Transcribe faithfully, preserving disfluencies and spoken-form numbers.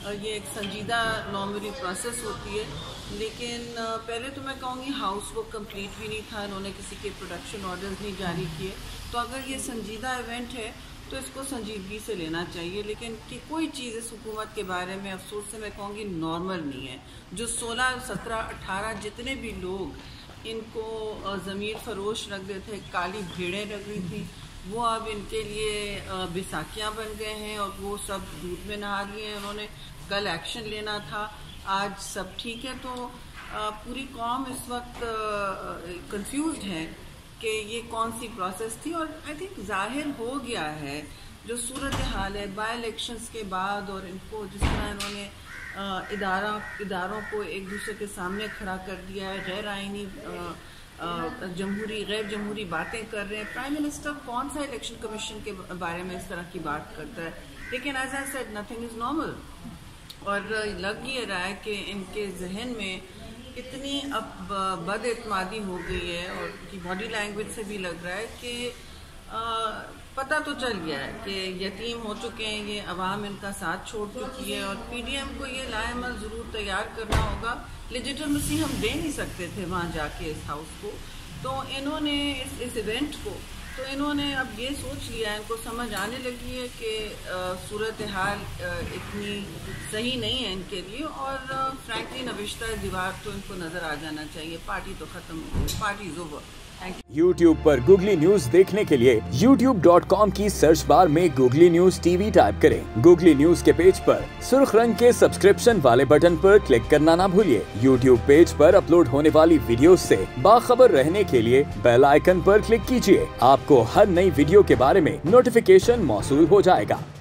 ये एक संजीदा नॉर्मली प्रोसेस होती है, लेकिन पहले तो मैं कहूँगी हाउस वो कंप्लीट भी नहीं था, इन्होंने किसी के प्रोडक्शन ऑर्डर्स नहीं जारी किए। तो अगर ये संजीदा इवेंट है तो इसको संजीदगी से लेना चाहिए, लेकिन कि कोई चीज़ इस हुकूमत के बारे में अफसोस से मैं कहूँगी नॉर्मल नहीं है। जो सोलह सत्रह अठारह जितने भी लोग इनको ज़मीर फरोश रख रहे थे, काली भेड़ें रख रही थी, वो अब इनके लिए बैसाखियाँ बन गए हैं और वो सब दूध में नहा लिए हैं। उन्होंने कल एक्शन लेना था, आज सब ठीक है। तो पूरी कौम इस वक्त कंफ्यूज्ड है कि ये कौन सी प्रोसेस थी। और आई थिंक जाहिर हो गया है जो सूरत हाल है बाई इलेक्शंस के बाद, और इनको जिस तरह इन्होंने इदारा इदारों को एक दूसरे के सामने खड़ा कर दिया है, गैर आइनी जमहूरी गैर जमहूरी बातें कर रहे हैं। प्राइम मिनिस्टर कौन सा इलेक्शन कमीशन के बारे में इस तरह की बात करता है? लेकिन as I said nothing is normal. और लग ये रहा है कि इनके जहन में इतनी अब बदएतमादी हो गई है, और उनकी बॉडी लैंग्वेज से भी लग रहा है कि आ, पता तो चल गया है कि यतीम हो चुके हैं ये, अवाम इनका साथ छोड़ चुकी है। और पीडीएम को ये लाएमल ज़रूर तैयार करना होगा। लेजिटिमेसी हम दे नहीं सकते थे वहाँ जाके इस हाउस को, तो इन्होंने इस इस इवेंट को तो इन्होंने अब ये सोच लिया है, इनको समझ आने लगी है कि सूरत हाल इतनी सही नहीं है इनके लिए। और फ्रैंकली नविश्ता दीवार तो इनको नज़र आ जाना चाहिए। पार्टी तो ख़त्म हो गई, पार्टी इज़ ओवर। यूट्यूब पर गूगली न्यूज देखने के लिए यूट्यूब डॉट कॉम की सर्च बार में गूगली न्यूज टीवी टाइप करें। गूगली न्यूज के पेज पर सुर्ख रंग के सब्सक्रिप्शन वाले बटन पर क्लिक करना ना भूलिए। यूट्यूब पेज पर अपलोड होने वाली वीडियो से बाखबर रहने के लिए बेल आइकन पर क्लिक कीजिए। आपको हर नई वीडियो के बारे में नोटिफिकेशन मौसूल हो जाएगा।